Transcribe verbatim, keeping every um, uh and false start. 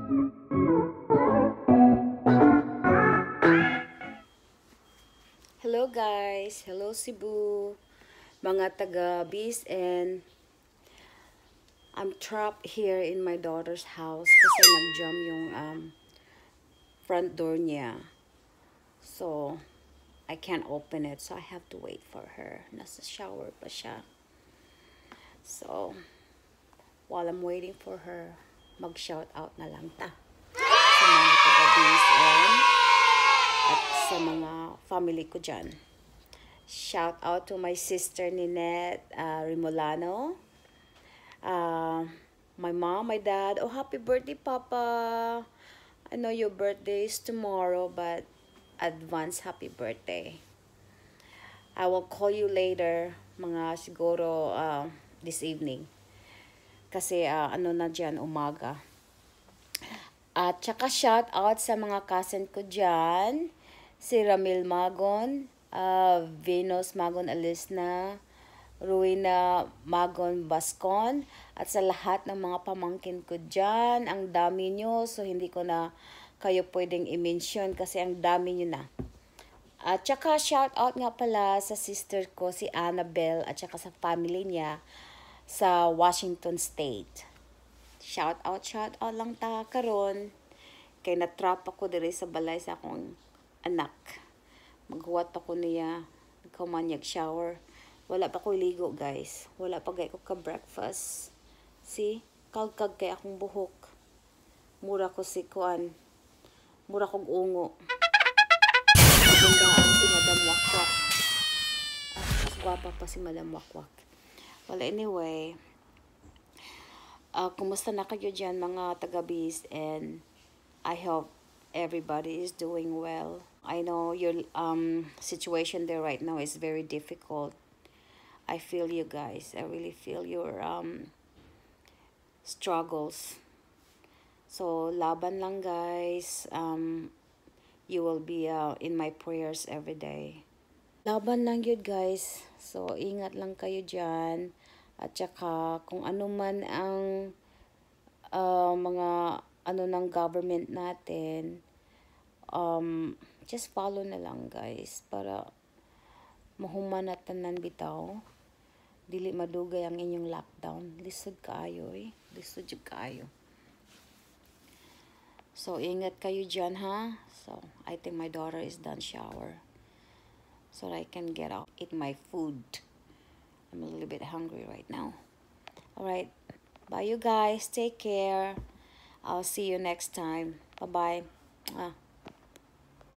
Hello guys, hello Cebu, mga taga B S N. I'm trapped here in my daughter's house kasi nag-jam yung um, front door niya. So, I can't open it, so I have to wait for her. Nasa shower pa siya. So, while I'm waiting for her, mag-shout out na lang ta sa mga taga B S N at sa mga family ko dyan. Shout out to my sister Ninette uh, Rimolano, uh, my mom, my dad. Oh, happy birthday, Papa. I know your birthday is tomorrow, but advance happy birthday. I will call you later, mga siguro uh, this evening. Kasi uh, ano na dyan, umaga. At saka shout out sa mga cousin ko dyan. Si Ramil Magon, uh, Venus Magon Alisna, Ruina Magon Bascon, at sa lahat ng mga pamangkin ko dyan. Ang dami nyo, so hindi ko na kayo pwedeng i-mention kasi ang dami nyo na. At saka shout out nga pala sa sister ko, si Annabelle, at saka sa family niya sa Washington State. Shout out, shout out lang ta karon. Kay natrap ako diri sa balay sa akong anak. Maghuwat pa ko niya. Nagkamanyag shower. Wala pa ko ligo, guys. Wala pa gay ko ka-breakfast. See? Kalkag kay akong buhok. Mura ko si Kuan. Mura kong ungo. Magandaan si Madam Wakwak. Ah, mas gwapa pa si Madam Wakwak. Well, anyway. Uh, kumusta na kayo dyan, mga taga-bis? And I hope everybody is doing well. I know your um, situation there right now is very difficult. I feel you guys. I really feel your um, struggles. So, laban lang guys. Um, you will be uh, in my prayers every day. Laban lang yun guys. So, ingat lang kayo dyan. At saka, kung ano man ang uh, mga ano ng government natin, um, just follow na lang guys para mahuman at tanan bitaw. Dili madugay ang inyong lockdown. Lisod kaayo eh. Lisod jud kaayo. So, ingat kayo dyan ha. So, I think my daughter is done shower. So I can get out, eat my food. I'm a little bit hungry right now. Alright. Bye you guys. Take care. I'll see you next time. Bye-bye.